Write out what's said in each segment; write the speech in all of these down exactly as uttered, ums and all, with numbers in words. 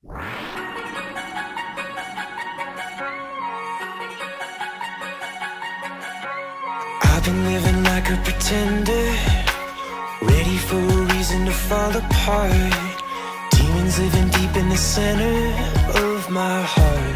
I've been living like a pretender, ready for a reason to fall apart. Demons living deep in the center of my heart.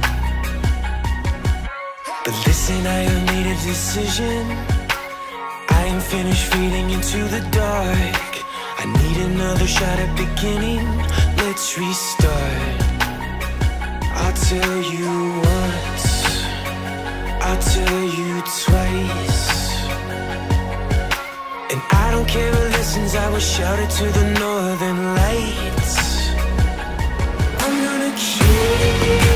But listen, I have made a decision. I ain't finished fading into the dark. I need another shot at beginning. Let's restart. I'll tell you once, I'll tell you twice, and I don't care who listens. I will shout it to the northern lights. I'm gonna keep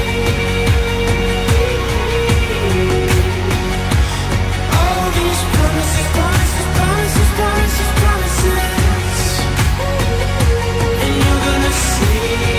all these promises, promises, promises, promises, promises, and you're gonna see.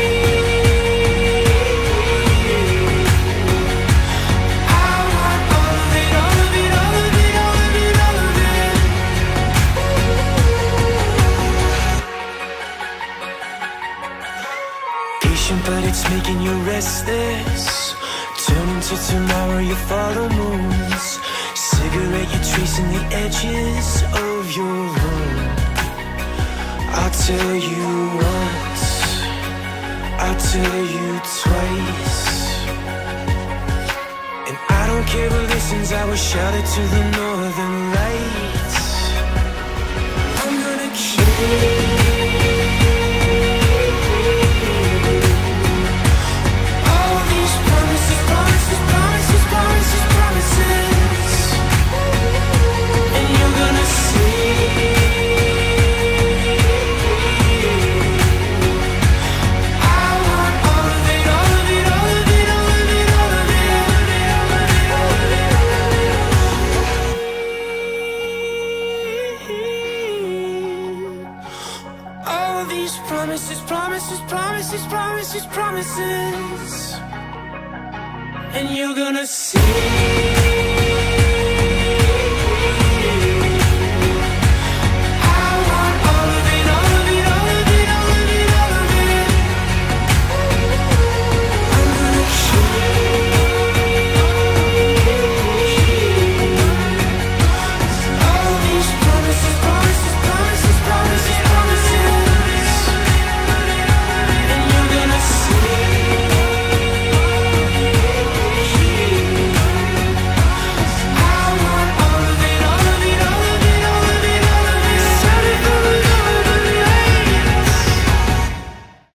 But it's making you restless. Turn into tomorrow, you follow moons. Cigarette, you're tracing the edges of your room. I'll tell you once, I'll tell you twice, and I don't care who listens. I will shout it to the northern lights. I'm gonna keep promises, promises, promises, promises, promises, and you're gonna see.